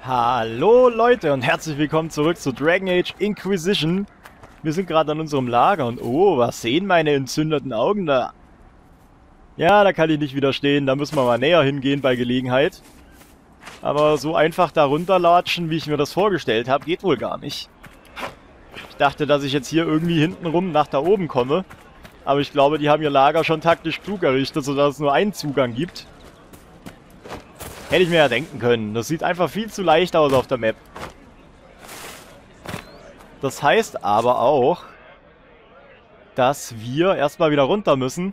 Hallo Leute und herzlich willkommen zurück zu Dragon Age Inquisition. Wir sind gerade an unserem Lager und oh, was sehen meine entzündeten Augen da? Ja, da kann ich nicht widerstehen, da müssen wir mal näher hingehen bei Gelegenheit. Aber so einfach da runterlatschen, wie ich mir das vorgestellt habe, geht wohl gar nicht. Ich dachte, dass ich jetzt hier irgendwie hintenrum nach da oben komme. Aber ich glaube, die haben ihr Lager schon taktisch klug errichtet, sodass es nur einen Zugang gibt. Hätte ich mir ja denken können. Das sieht einfach viel zu leicht aus auf der Map. Das heißt aber auch, dass wir erstmal wieder runter müssen.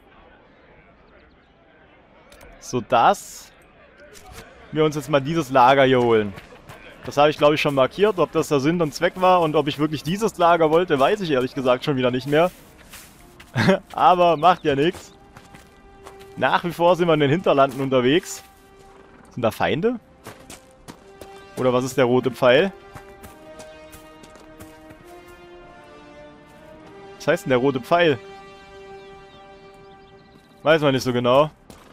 Sodass wir uns jetzt mal dieses Lager hier holen. Das habe ich, glaube ich, schon markiert. Ob das der Sinn und Zweck war und ob ich wirklich dieses Lager wollte, weiß ich ehrlich gesagt schon wieder nicht mehr. Aber macht ja nichts. Nach wie vor sind wir in den Hinterlanden unterwegs. Sind da Feinde? Oder was ist der rote Pfeil? Was heißt denn der rote Pfeil? Weiß man nicht so genau.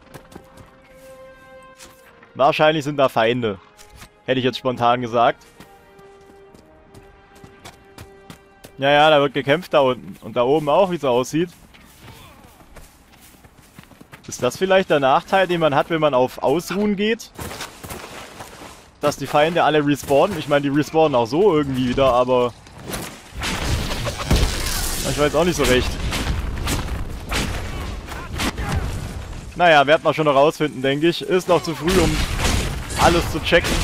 Wahrscheinlich sind da Feinde. Hätte ich jetzt spontan gesagt. Ja, da wird gekämpft da unten. Und da oben auch, wie es aussieht. Ist das vielleicht der Nachteil, den man hat, wenn man auf Ausruhen geht? Dass die Feinde alle respawnen? Ich meine, die respawnen auch so irgendwie wieder, aber... ich weiß auch nicht so recht. Naja, werden wir schon noch rausfinden, denke ich. Ist noch zu früh, um alles zu checken.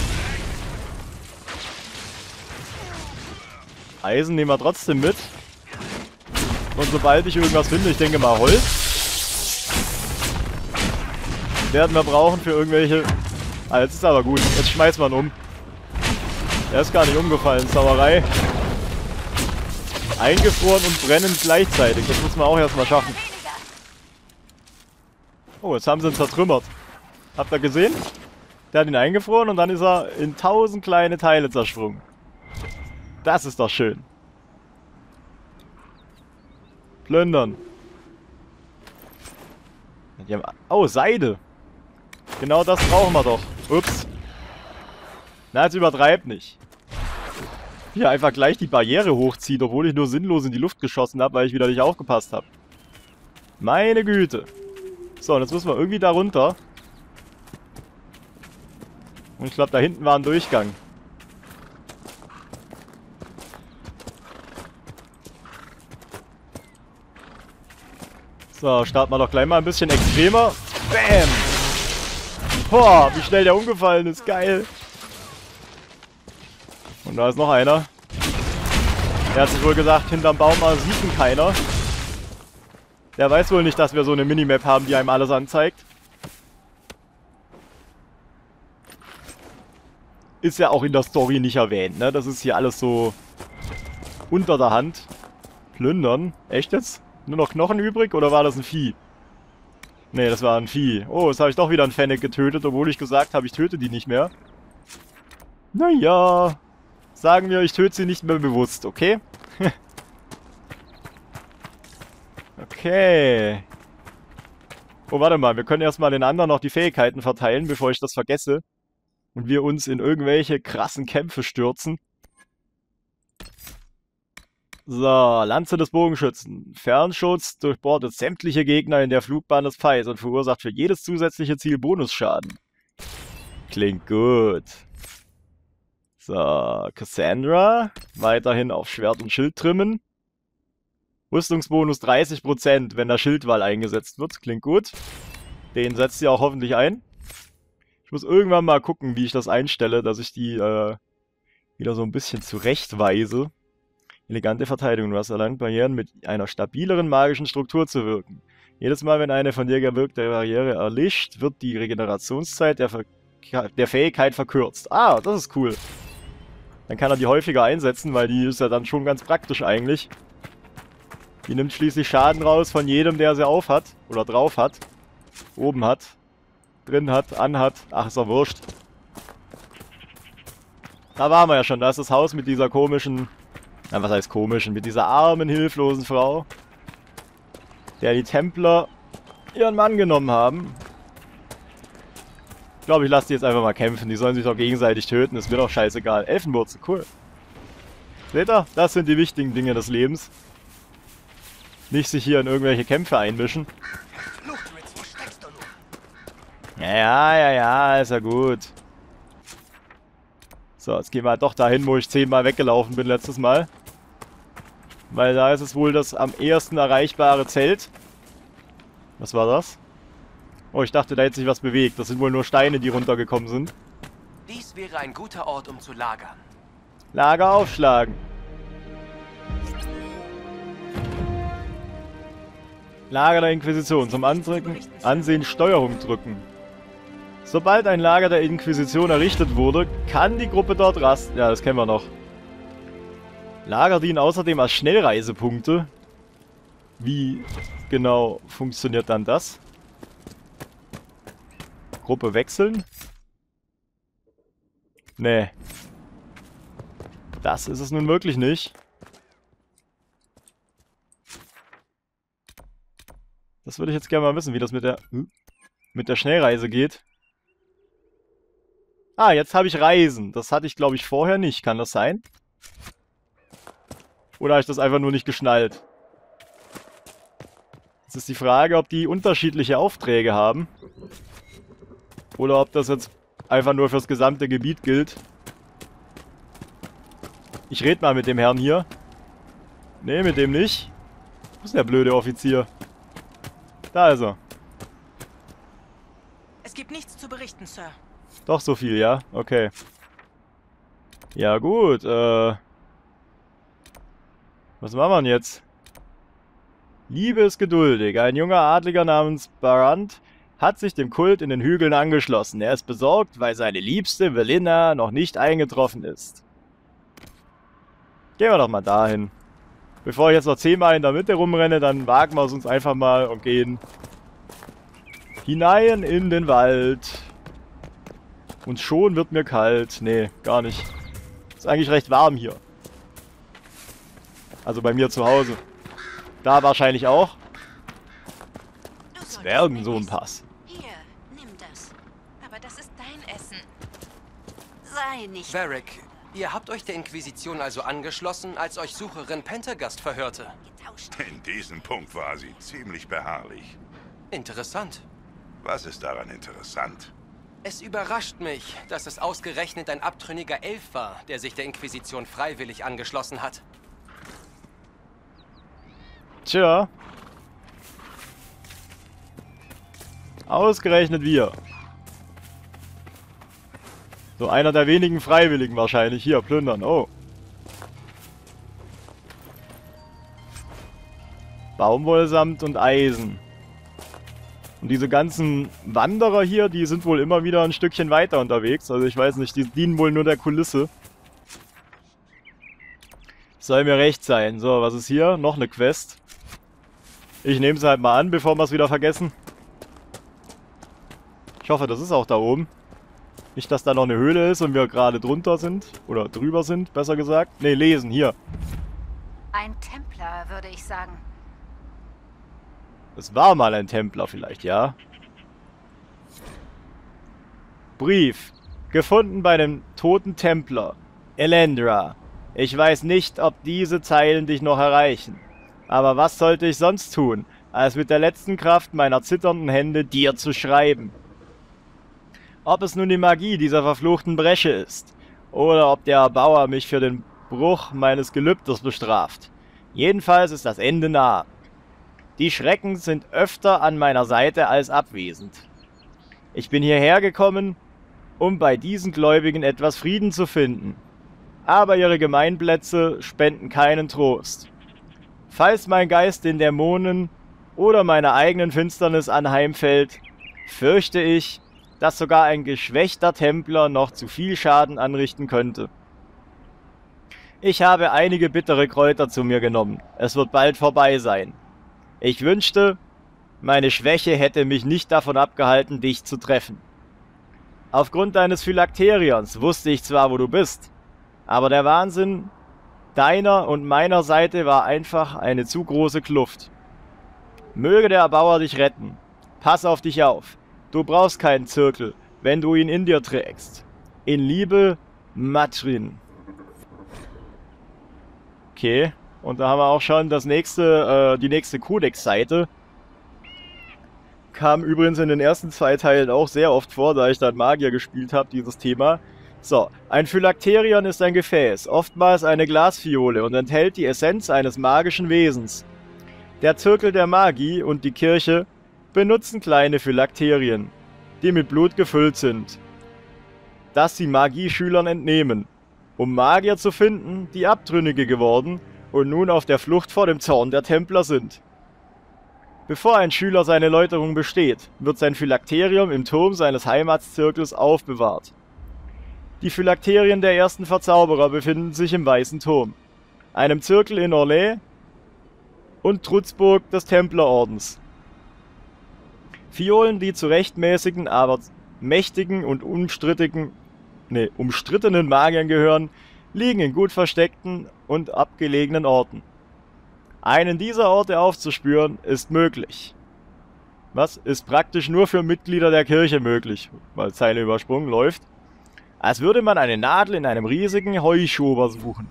Eisen nehmen wir trotzdem mit. Und sobald ich irgendwas finde, ich denke mal Holz, werden wir brauchen für irgendwelche... Ah, jetzt ist aber gut. Jetzt schmeißt man um. Er ist gar nicht umgefallen. Sauerei. Eingefroren und brennend gleichzeitig. Das muss man auch erstmal schaffen. Oh, jetzt haben sie ihn zertrümmert. Habt ihr gesehen? Der hat ihn eingefroren und dann ist er in 1000 kleine Teile zersprungen. Das ist doch schön. Plündern. Die haben... Oh, Seide. Genau das brauchen wir doch. Ups. Na, jetzt übertreibt nicht. Hier einfach gleich die Barriere hochzieht, obwohl ich nur sinnlos in die Luft geschossen habe, weil ich wieder nicht aufgepasst habe. Meine Güte. So, und jetzt müssen wir irgendwie da runter. Und ich glaube, da hinten war ein Durchgang. So, starten wir doch gleich mal ein bisschen extremer. Bam! Boah, wie schnell der umgefallen ist. Geil. Und da ist noch einer. Der hat sich wohl gesagt, hinterm Baum sieht ihn keiner. Der weiß wohl nicht, dass wir so eine Minimap haben, die einem alles anzeigt. Ist ja auch in der Story nicht erwähnt, ne? Das ist hier alles so unter der Hand. Plündern. Echt jetzt? Nur noch Knochen übrig oder war das ein Vieh? Ne, das war ein Vieh. Oh, jetzt habe ich doch wieder einen Fennec getötet, obwohl ich gesagt habe, ich töte die nicht mehr. Naja. Sagen wir, ich töte sie nicht mehr bewusst, okay? Okay. Oh, warte mal, wir können erstmal den anderen noch die Fähigkeiten verteilen, bevor ich das vergesse. Und wir uns in irgendwelche krassen Kämpfe stürzen. So, Lanze des Bogenschützen. Fernschutz durchbohrt sämtliche Gegner in der Flugbahn des Pfeils und verursacht für jedes zusätzliche Ziel Bonusschaden. Klingt gut. So, Cassandra. Weiterhin auf Schwert und Schild trimmen. Rüstungsbonus 30%, wenn der Schildwall eingesetzt wird. Klingt gut. Den setzt sie auch hoffentlich ein. Ich muss irgendwann mal gucken, wie ich das einstelle, dass ich die wieder so ein bisschen zurechtweise. Elegante Verteidigung. Du hast erlangt, Barrieren mit einer stabileren magischen Struktur zu wirken. Jedes Mal, wenn eine von dir gewirkte Barriere erlischt, wird die Regenerationszeit der Fähigkeit verkürzt. Ah, das ist cool. Dann kann er die häufiger einsetzen, weil die ist ja dann schon ganz praktisch eigentlich. Die nimmt schließlich Schaden raus von jedem, der sie auf hat. Oder drauf hat. Oben hat. Drin hat. Anhat. Ach, ist doch wurscht. Da waren wir ja schon. Da ist das Haus mit dieser komischen... Na, was heißt komischen? Mit dieser armen, hilflosen Frau. Der die Templer ihren Mann genommen haben. glaube, ich lasse die jetzt einfach mal kämpfen. Die sollen sich doch gegenseitig töten. Ist mir doch scheißegal. Elfenwurzel, cool. Seht ihr? Das sind die wichtigen Dinge des Lebens. Nicht sich hier in irgendwelche Kämpfe einmischen. Ja, ist ja gut. So, jetzt gehen wir halt doch dahin, wo ich 10-mal weggelaufen bin letztes Mal. Weil da ist es wohl das am ehesten erreichbare Zelt. Was war das? Oh, ich dachte, da hätte sich was bewegt. Das sind wohl nur Steine, die runtergekommen sind. Dies wäre ein guter Ort, um zu lagern. Lager aufschlagen. Lager der Inquisition. Zum Ansehen Steuerung drücken. Sobald ein Lager der Inquisition errichtet wurde, kann die Gruppe dort rasten. Ja, das kennen wir noch. Lager dienen außerdem als Schnellreisepunkte. Wie genau funktioniert dann das? Gruppe wechseln? Nee. Das ist es nun wirklich nicht. Das würde ich jetzt gerne mal wissen, wie das mit der Schnellreise geht. Ah, jetzt habe ich Reisen. Das hatte ich, glaube ich, vorher nicht. Kann das sein? Oder habe ich das einfach nur nicht geschnallt? Jetzt ist die Frage, ob die unterschiedliche Aufträge haben. Oder ob das jetzt einfach nur fürs gesamte Gebiet gilt. Ich rede mal mit dem Herrn hier. Nee, mit dem nicht. Wo ist der blöde Offizier? Da ist er. Es gibt nichts zu berichten, Sir. Doch so viel, ja? Okay. Ja gut, was machen wir denn jetzt? Liebe ist geduldig. Ein junger Adliger namens Barant hat sich dem Kult in den Hügeln angeschlossen. Er ist besorgt, weil seine Liebste, Velinna, noch nicht eingetroffen ist. Gehen wir doch mal dahin. Bevor ich jetzt noch 10-mal in der Mitte rumrenne, dann wagen wir es uns einfach mal und gehen hinein in den Wald. Und schon wird mir kalt. Nee, gar nicht. Ist eigentlich recht warm hier. Also bei mir zu Hause. Da wahrscheinlich auch. Zwergensohnpass. Hier, nimm das. Aber das ist dein Essen. Sei nicht... Varric, ihr habt euch der Inquisition also angeschlossen, als euch Sucherin Pentergast verhörte. getauscht. In diesem Punkt war sie ziemlich beharrlich. Interessant. Was ist daran interessant? Es überrascht mich, dass es ausgerechnet ein abtrünniger Elf war, der sich der Inquisition freiwillig angeschlossen hat. Tja. Ausgerechnet wir. So einer der wenigen Freiwilligen wahrscheinlich. Hier, plündern. Oh. Baumwollsamt und Eisen. Und diese ganzen Wanderer hier, die sind wohl immer wieder ein Stückchen weiter unterwegs. Also ich weiß nicht, die dienen wohl nur der Kulisse. Soll mir recht sein. So, was ist hier? Noch eine Quest. Ich nehme sie halt mal an, bevor wir es wieder vergessen. Ich hoffe, das ist auch da oben. Nicht, dass da noch eine Höhle ist und wir gerade drunter sind. Oder drüber sind, besser gesagt. Ne, lesen, hier. Ein Templer, würde ich sagen. Es war mal ein Templer vielleicht, ja? Brief. Gefunden bei dem toten Templer. Elendra. Ich weiß nicht, ob diese Zeilen dich noch erreichen. Aber was sollte ich sonst tun, als mit der letzten Kraft meiner zitternden Hände dir zu schreiben? Ob es nun die Magie dieser verfluchten Bresche ist, oder ob der Erbauer mich für den Bruch meines Gelübdes bestraft. Jedenfalls ist das Ende nah. Die Schrecken sind öfter an meiner Seite als abwesend. Ich bin hierher gekommen, um bei diesen Gläubigen etwas Frieden zu finden. Aber ihre Gemeinplätze spenden keinen Trost. Falls mein Geist den Dämonen oder meiner eigenen Finsternis anheimfällt, fürchte ich, dass sogar ein geschwächter Templer noch zu viel Schaden anrichten könnte. Ich habe einige bittere Kräuter zu mir genommen. Es wird bald vorbei sein. Ich wünschte, meine Schwäche hätte mich nicht davon abgehalten, dich zu treffen. Aufgrund deines Phylakterions wusste ich zwar, wo du bist, aber der Wahnsinn deiner und meiner Seite war einfach eine zu große Kluft. Möge der Erbauer dich retten. Pass auf dich auf. Du brauchst keinen Zirkel, wenn du ihn in dir trägst. In Liebe, Matrin. Okay, und da haben wir auch schon das nächste, die nächste Codex-Seite. Kam übrigens in den ersten 2 Teilen auch sehr oft vor, da ich dann Magier gespielt habe, dieses Thema. So, ein Phylakterion ist ein Gefäß, oftmals eine Glasfiole und enthält die Essenz eines magischen Wesens. Der Zirkel der Magie und die Kirche benutzen kleine Phylakterien, die mit Blut gefüllt sind, das sie Magieschülern entnehmen, um Magier zu finden, die Abtrünnige geworden und nun auf der Flucht vor dem Zorn der Templer sind. Bevor ein Schüler seine Läuterung besteht, wird sein Phylakterium im Turm seines Heimatszirkels aufbewahrt. Die Phylakterien der ersten Verzauberer befinden sich im Weißen Turm, einem Zirkel in Orlais und Trutzburg des Templerordens. Fiolen, die zu rechtmäßigen, aber mächtigen und umstrittenen Magiern gehören, liegen in gut versteckten und abgelegenen Orten. Einen dieser Orte aufzuspüren, ist möglich. Was ist praktisch nur für Mitglieder der Kirche möglich, weil Zeile übersprungen läuft. Als würde man eine Nadel in einem riesigen Heuschober suchen.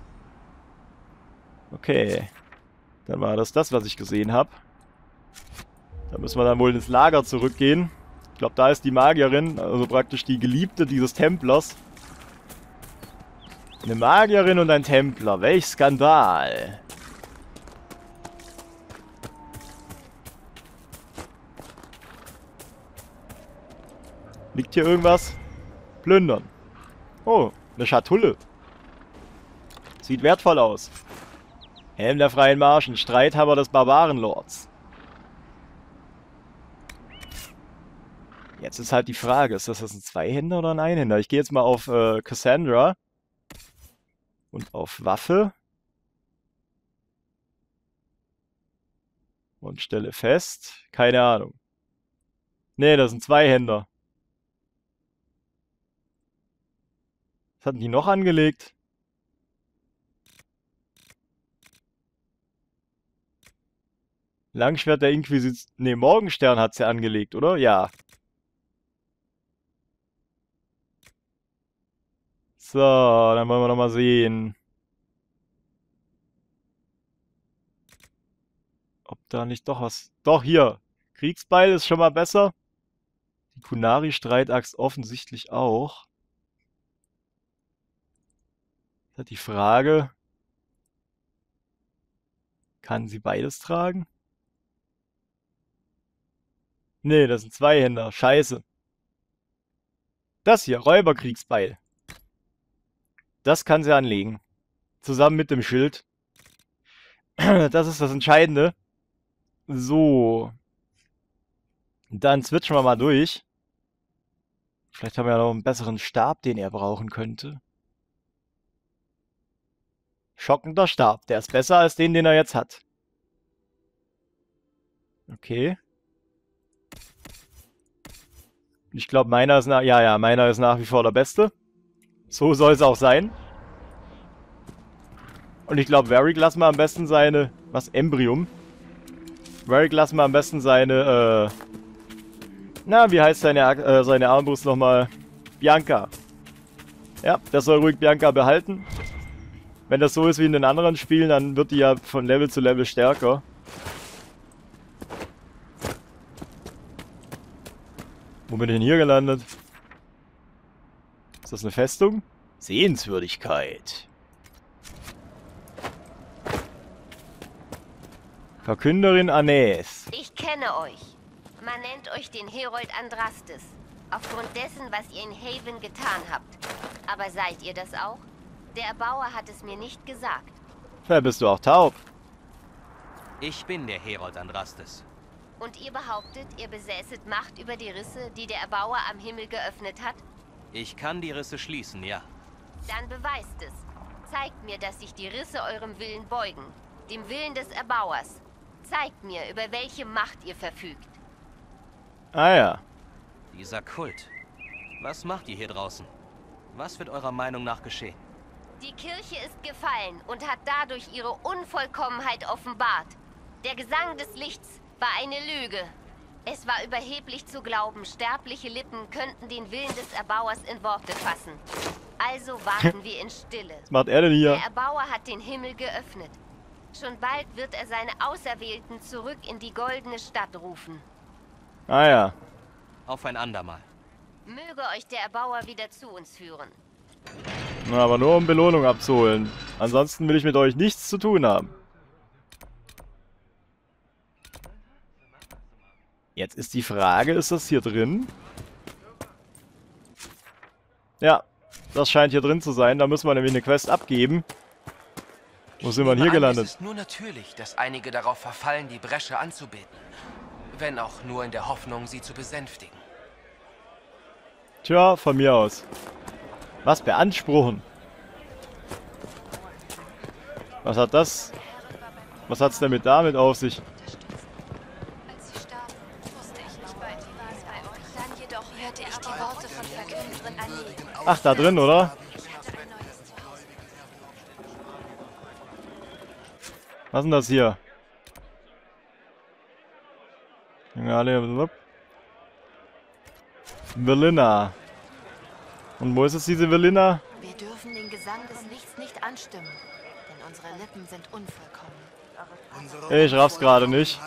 Okay. Dann war das, was ich gesehen habe. Da müssen wir dann wohl ins Lager zurückgehen. Ich glaube, da ist die Magierin, also praktisch die Geliebte dieses Templers. Eine Magierin und ein Templer. Welch Skandal. Liegt hier irgendwas? Plündern. Oh, eine Schatulle. Sieht wertvoll aus. Helm der freien Marschen, Streithammer des Barbarenlords. Jetzt ist halt die Frage, ist das ein Zweihänder oder ein Einhänder? Ich gehe jetzt mal auf Cassandra. Und auf Waffe. Und stelle fest, keine Ahnung. Nee, das sind Zweihänder. Was hatten die noch angelegt? Langschwert der Inquisition. Ne, Morgenstern hat sie angelegt, oder? Ja. So, dann wollen wir noch mal sehen. Ob da nicht doch was... Doch, hier. Kriegsbeil ist schon mal besser. Die Kunari-Streitaxt offensichtlich auch. Das ist die Frage. Kann sie beides tragen? Nee, das sind Zweihänder. Scheiße. Das hier, Räuberkriegsbeil. Das kann sie anlegen. Zusammen mit dem Schild. Das ist das Entscheidende. So. Dann switchen wir mal durch. Vielleicht haben wir ja noch einen besseren Stab, den er brauchen könnte. Schockender Stab. Der ist besser als den er jetzt hat. Okay. Ich glaube, meiner ist meiner ist nach wie vor der beste. So soll es auch sein. Und ich glaube, Varric lassen wir am besten seine... Was? Embryum? Varric lassen wir am besten seine, na, wie heißt seine Armbrust nochmal? Bianca. Ja, das soll ruhig Bianca behalten. Wenn das so ist wie in den anderen Spielen, dann wird die ja von Level zu Level stärker. Wo bin ich denn hier gelandet? Ist das eine Festung? Sehenswürdigkeit. Verkünderin Anäs. Ich kenne euch. Man nennt euch den Herold Andrastes. Aufgrund dessen, was ihr in Haven getan habt. Aber seid ihr das auch? Der Erbauer hat es mir nicht gesagt. Ja, bist du auch taub? Ich bin der Herold Andrastes. Und ihr behauptet, ihr besäßet Macht über die Risse, die der Erbauer am Himmel geöffnet hat? Ich kann die Risse schließen, ja. Dann beweist es. Zeigt mir, dass sich die Risse eurem Willen beugen. Dem Willen des Erbauers. Zeigt mir, über welche Macht ihr verfügt. Ah ja. Dieser Kult. Was macht ihr hier draußen? Was wird eurer Meinung nach geschehen? Die Kirche ist gefallen und hat dadurch ihre Unvollkommenheit offenbart. Der Gesang des Lichts war eine Lüge. Es war überheblich zu glauben, sterbliche Lippen könnten den Willen des Erbauers in Worte fassen. Also warten wir in Stille. Was macht er denn hier? Der Erbauer hat den Himmel geöffnet. Schon bald wird er seine Auserwählten zurück in die goldene Stadt rufen. Ah ja. Auf ein andermal. Möge euch der Erbauer wieder zu uns führen. Na, aber nur um Belohnung abzuholen. Ansonsten will ich mit euch nichts zu tun haben. Jetzt ist die Frage, ist das hier drin? Ja, das scheint hier drin zu sein. Da müssen wir nämlich eine Quest abgeben. Wo sind wir denn hier gelandet? Es ist nur natürlich, dass einige darauf verfallen, die Bresche anzubeten. Wenn auch nur in der Hoffnung, sie zu besänftigen. Tja, von mir aus. Was beanspruchen? Was hat das? Was hat's denn damit auf sich? Als sie starben, wusste ich nicht bei dir, war es bei euch. Dann jedoch hörte ich die Worte von Verkünderin Allee. Ach, da drin, oder? Ich hatte ein neues Zuhause. Was ist denn das hier? Ja, Velina. Und wo ist es, diese Velina? Wir dürfen den Gesang des Lichts nicht anstimmen, denn unsere Lippen sind unvollkommen. Ich raff's gerade nicht.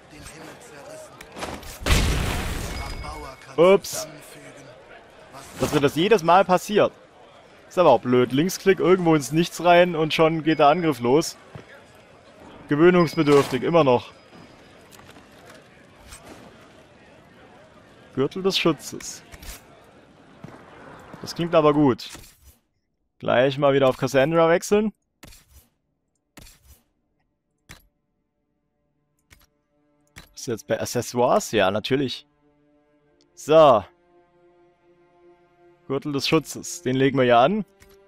Ups. Dass mir das jedes Mal passiert. Ist aber auch blöd. Linksklick irgendwo ins Nichts rein und schon geht der Angriff los. Gewöhnungsbedürftig, immer noch. Gürtel des Schutzes. Das klingt aber gut. Gleich mal wieder auf Cassandra wechseln. Ist jetzt bei Accessoires? Ja, natürlich. So. Gürtel des Schutzes. Den legen wir ja an.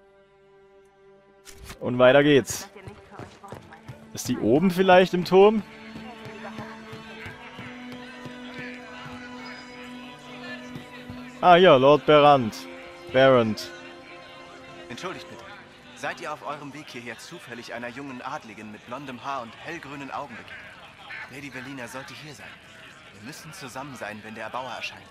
Und weiter geht's. Ist die oben vielleicht im Turm? Ah, hier, Lord Berrand. Entschuldigt bitte. Seid ihr auf eurem Weg hierher zufällig einer jungen Adligen mit blondem Haar und hellgrünen Augen begegnet? Lady Velina sollte hier sein. Wir müssen zusammen sein, wenn der Erbauer erscheint.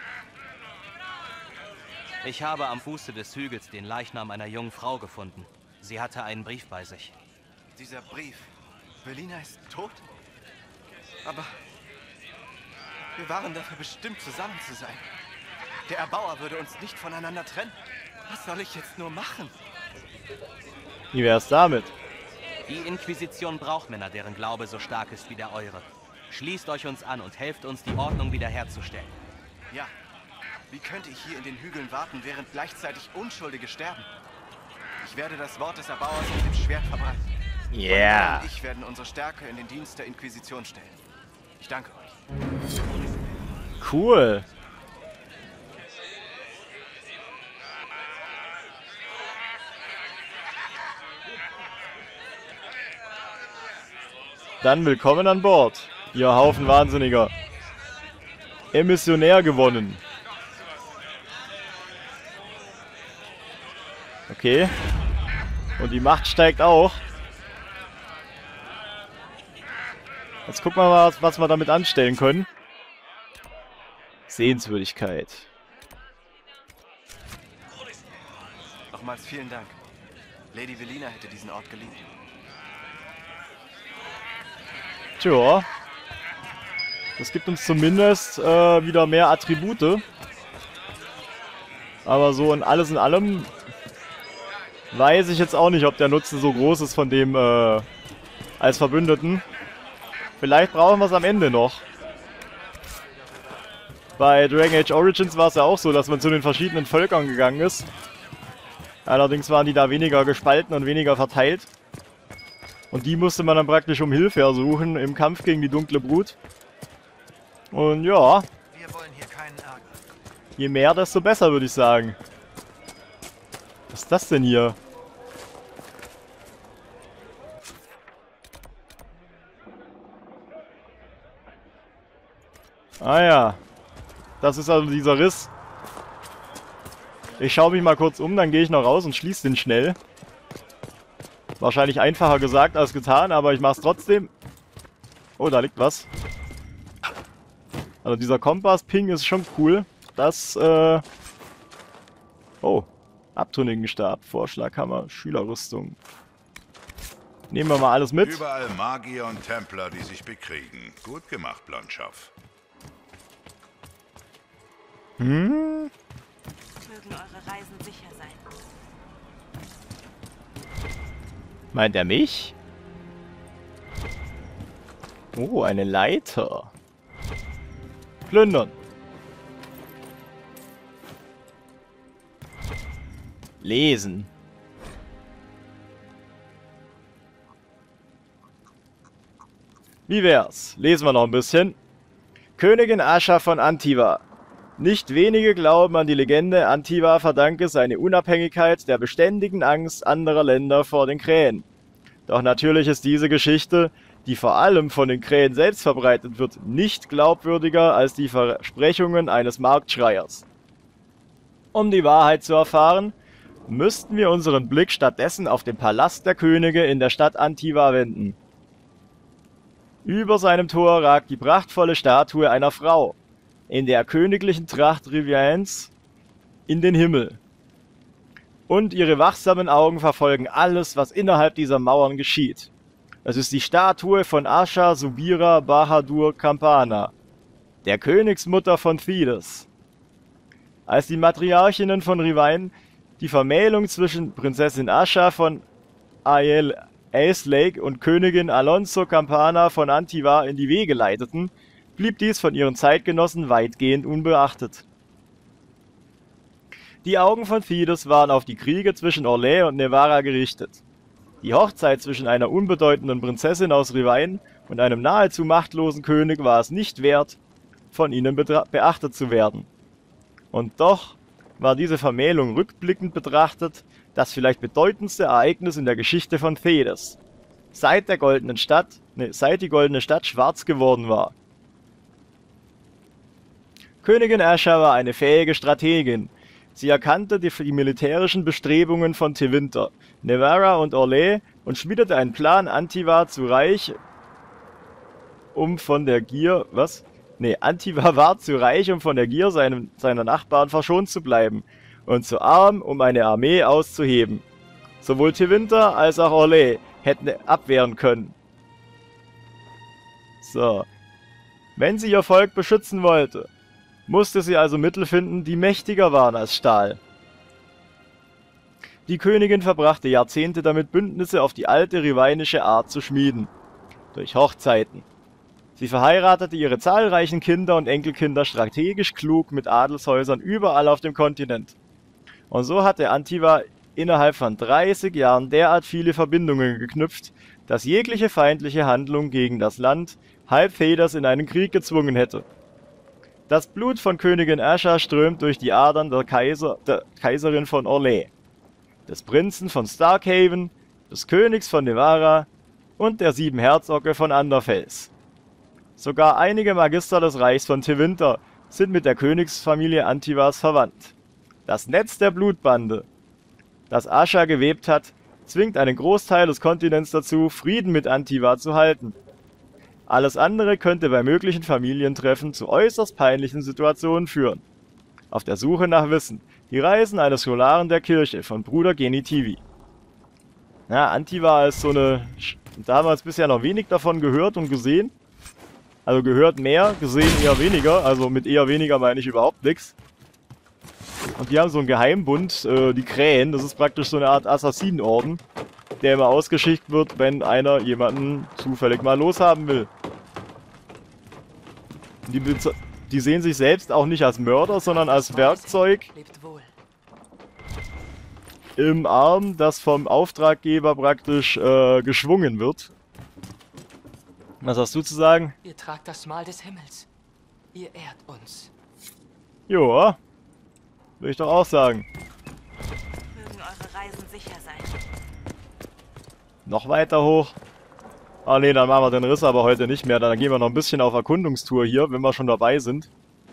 Ich habe am Fuße des Hügels den Leichnam einer jungen Frau gefunden. Sie hatte einen Brief bei sich. Dieser Brief. Velina ist tot? Aber wir waren dafür bestimmt, zusammen zu sein. Der Erbauer würde uns nicht voneinander trennen. Was soll ich jetzt nur machen? Wie wär's damit? Die Inquisition braucht Männer, deren Glaube so stark ist wie der eure. Schließt euch uns an und helft uns, die Ordnung wiederherzustellen. Ja. Wie könnte ich hier in den Hügeln warten, während gleichzeitig Unschuldige sterben? Ich werde das Wort des Erbauers mit dem Schwert verbreiten. Yeah. Und ich werden unsere Stärke in den Dienst der Inquisition stellen. Ich danke euch. Cool. Dann willkommen an Bord, ihr Haufen Wahnsinniger. Emissionär gewonnen. Okay. Und die Macht steigt auch. Jetzt gucken wir mal, was wir damit anstellen können. Sehenswürdigkeit. Nochmals vielen Dank. Lady Velina hätte diesen Ort geliebt. Tja. Das gibt uns zumindest wieder mehr Attribute. Aber so in allem weiß ich jetzt auch nicht, ob der Nutzen so groß ist von dem als Verbündeten. Vielleicht brauchen wir es am Ende noch. Bei Dragon Age Origins war es ja auch so, dass man zu den verschiedenen Völkern gegangen ist. Allerdings waren die da weniger gespalten und weniger verteilt. Und die musste man dann praktisch um Hilfe ersuchen im Kampf gegen die dunkle Brut. Und ja, Wir wollen hier keinen Ärger. je mehr, desto besser, würde ich sagen. Was ist das denn hier? Ah ja. Das ist also dieser Riss. Ich schaue mich mal kurz um, dann gehe ich noch raus und schließe den schnell. Wahrscheinlich einfacher gesagt als getan, aber ich mache es trotzdem. Oh, da liegt was. Also dieser Kompass-Ping ist schon cool. Das, oh. Abtrünnigenstab, Vorschlaghammer, Schülerrüstung. Nehmen wir mal alles mit. Überall Magier und Templer, die sich bekriegen. Gut gemacht, Blondschaft. Mögen eure Reisen sicher sein. Meint er mich? Oh, eine Leiter. Plündern. Lesen. Wie wär's? Lesen wir noch ein bisschen. Königin Asha von Antiva. Nicht wenige glauben an die Legende, Antiva verdanke seine Unabhängigkeit der beständigen Angst anderer Länder vor den Krähen. Doch natürlich ist diese Geschichte, die vor allem von den Krähen selbst verbreitet wird, nicht glaubwürdiger als die Versprechungen eines Marktschreiers. Um die Wahrheit zu erfahren, müssten wir unseren Blick stattdessen auf den Palast der Könige in der Stadt Antiva wenden. Über seinem Tor ragt die prachtvolle Statue einer Frau, in der königlichen Tracht Riviens, in den Himmel. Und ihre wachsamen Augen verfolgen alles, was innerhalb dieser Mauern geschieht. Es ist die Statue von Asha Subira Bahadur Campana, der Königsmutter von Thedas. Als die Matriarchinnen von Rivine die Vermählung zwischen Prinzessin Asha von Lake und Königin Alonso Campana von Antiva in die Wege leiteten, blieb dies von ihren Zeitgenossen weitgehend unbeachtet. Die Augen von Thedas waren auf die Kriege zwischen Orlais und Nevarra gerichtet. Die Hochzeit zwischen einer unbedeutenden Prinzessin aus Rivine und einem nahezu machtlosen König war es nicht wert, von ihnen beachtet zu werden. Und doch war diese Vermählung rückblickend betrachtet das vielleicht bedeutendste Ereignis in der Geschichte von Thedas, seit die Goldene Stadt schwarz geworden war. Königin Asha war eine fähige Strategin. Sie erkannte die militärischen Bestrebungen von Tevinter, Nevarra und Orlais und schmiedete einen Plan, Antiva zu reich, Antiva war zu reich, um von der Gier seiner Nachbarn verschont zu bleiben, und zu arm, um eine Armee auszuheben. Sowohl Tevinter als auch Orlais hätten abwehren können. So. Wenn sie ihr Volk beschützen wollte, musste sie also Mittel finden, die mächtiger waren als Stahl. Die Königin verbrachte Jahrzehnte damit, Bündnisse auf die alte rivinische Art zu schmieden. Durch Hochzeiten. Sie verheiratete ihre zahlreichen Kinder und Enkelkinder strategisch klug mit Adelshäusern überall auf dem Kontinent. Und so hatte Antiva innerhalb von 30 Jahren derart viele Verbindungen geknüpft, dass jegliche feindliche Handlung gegen das Land halb Thedas in einen Krieg gezwungen hätte. Das Blut von Königin Asha strömt durch die Adern der Kaiserin von Orlais, des Prinzen von Starkhaven, des Königs von Nevarra und der 7 Herzöge von Anderfels. Sogar einige Magister des Reichs von Tevinter sind mit der Königsfamilie Antivas verwandt. Das Netz der Blutbande, das Asha gewebt hat, zwingt einen Großteil des Kontinents dazu, Frieden mit Antiva zu halten. Alles andere könnte bei möglichen Familientreffen zu äußerst peinlichen Situationen führen. Auf der Suche nach Wissen. Die Reisen eines Scholaren der Kirche von Bruder Genitivi. Ja, Antiva ist so eine... Damals bisher noch wenig davon gehört und gesehen. Also gehört mehr, gesehen eher weniger. Also mit eher weniger meine ich überhaupt nichts. Und die haben so einen Geheimbund, die Krähen. Das ist praktisch so eine Art Assassinenorden, der immer ausgeschickt wird, wenn einer jemanden zufällig mal loshaben will. Die sehen sich selbst auch nicht als Mörder, sondern als Werkzeug im Arm, das vom Auftraggeber praktisch geschwungen wird. Was hast du zu sagen? Ihr tragt das Mal des Himmels. Ihr ehrt uns. Joa, will ich doch auch sagen. Mögen eure Reisen sicher sein. Noch weiter hoch. Ah ne, dann machen wir den Riss aber heute nicht mehr. Dann gehen wir noch ein bisschen auf Erkundungstour hier, wenn wir schon dabei sind.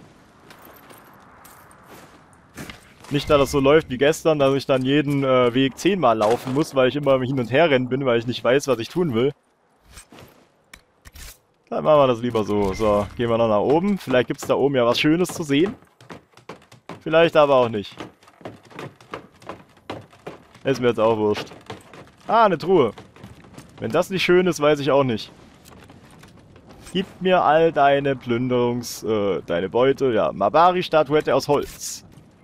Nicht, dass das so läuft wie gestern, dass ich dann jeden Weg 10-mal laufen muss, weil ich immer hin und her rennen bin, weil ich nicht weiß, was ich tun will. Dann machen wir das lieber so. So, gehen wir noch nach oben. Vielleicht gibt es da oben ja was Schönes zu sehen. Vielleicht aber auch nicht. Ist mir jetzt auch wurscht. Ah, eine Truhe. Wenn das nicht schön ist, weiß ich auch nicht. Gib mir all deine deine Beute. Ja, Mabari-Statuette aus Holz.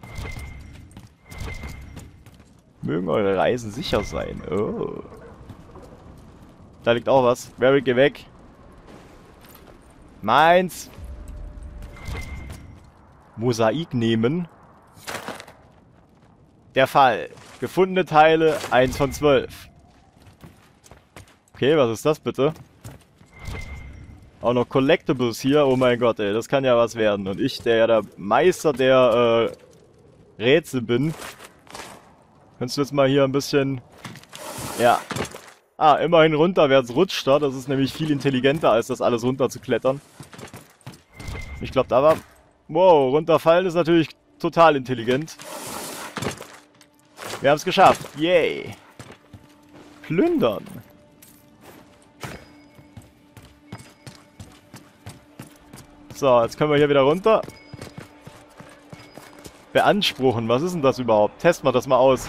Mögen eure Reisen sicher sein. Oh. Da liegt auch was. Varric, geh weg. Meins. Mosaik nehmen. Der Fall. Gefundene Teile, 1 von 12. Okay, was ist das bitte? Auch noch Collectibles hier. Oh mein Gott, ey, das kann ja was werden. Und ich, der ja der Meister der Rätsel bin. Kannst du jetzt mal hier ein bisschen... Ja. Ah, immerhin runter wär's rutscht da. Das ist nämlich viel intelligenter, als das alles runter zu klettern. Ich glaube, da war... Wow, runterfallen ist natürlich total intelligent. Wir haben es geschafft. Yay. Plündern. So, jetzt können wir hier wieder runter. Beanspruchen. Was ist denn das überhaupt? Testen wir das mal aus.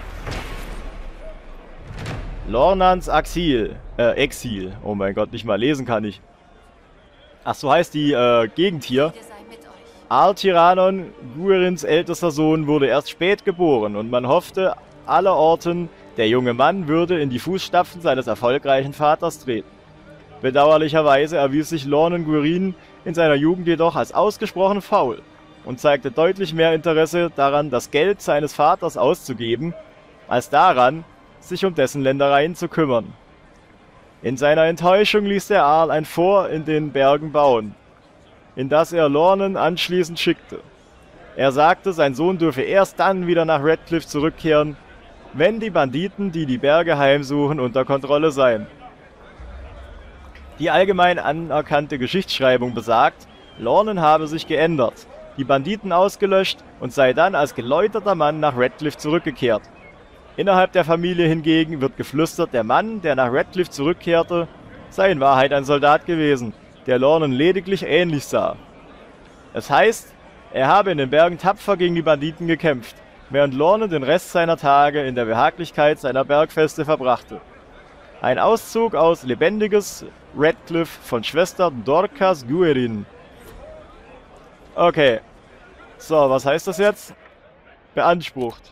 Lornans Exil. Oh mein Gott, nicht mal lesen kann ich. Ach, so heißt die Gegend hier. Al-Tiranon, Guerins ältester Sohn, wurde erst spät geboren und man hoffte allerorten, der junge Mann würde in die Fußstapfen seines erfolgreichen Vaters treten. Bedauerlicherweise erwies sich Lornan Guerin in seiner Jugend jedoch als ausgesprochen faul und zeigte deutlich mehr Interesse daran, das Geld seines Vaters auszugeben, als daran, sich um dessen Ländereien zu kümmern. In seiner Enttäuschung ließ der Arl ein Fort in den Bergen bauen, in das er Lornan anschließend schickte. Er sagte, sein Sohn dürfe erst dann wieder nach Redcliffe zurückkehren, wenn die Banditen, die die Berge heimsuchen, unter Kontrolle seien. Die allgemein anerkannte Geschichtsschreibung besagt, Lornan habe sich geändert, die Banditen ausgelöscht und sei dann als geläuterter Mann nach Redcliffe zurückgekehrt. Innerhalb der Familie hingegen wird geflüstert, der Mann, der nach Redcliffe zurückkehrte, sei in Wahrheit ein Soldat gewesen, der Lornan lediglich ähnlich sah. Es heißt, er habe in den Bergen tapfer gegen die Banditen gekämpft, während Lornan den Rest seiner Tage in der Behaglichkeit seiner Bergfeste verbrachte. Ein Auszug aus Lebendiges Redcliffe von Schwester Dorcas Guerin. Okay. So, was heißt das jetzt? Beansprucht.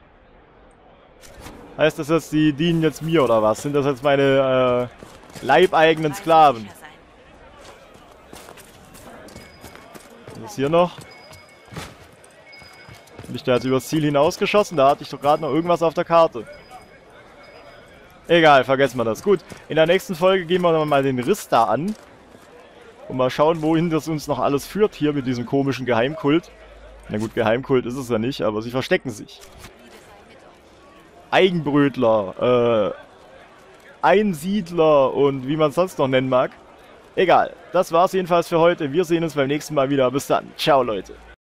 Heißt das jetzt, die dienen jetzt mir oder was? Sind das jetzt meine leibeigenen Sklaven? Was ist hier noch? Bin ich da jetzt übers Ziel hinausgeschossen? Da hatte ich doch gerade noch irgendwas auf der Karte. Egal, vergessen wir das. Gut, in der nächsten Folge gehen wir mal den Riss da an. Und mal schauen, wohin das uns noch alles führt hier mit diesem komischen Geheimkult. Na gut, Geheimkult ist es ja nicht, aber sie verstecken sich. Eigenbrötler, Einsiedler und wie man es sonst noch nennen mag. Egal, das war's jedenfalls für heute. Wir sehen uns beim nächsten Mal wieder. Bis dann. Ciao, Leute.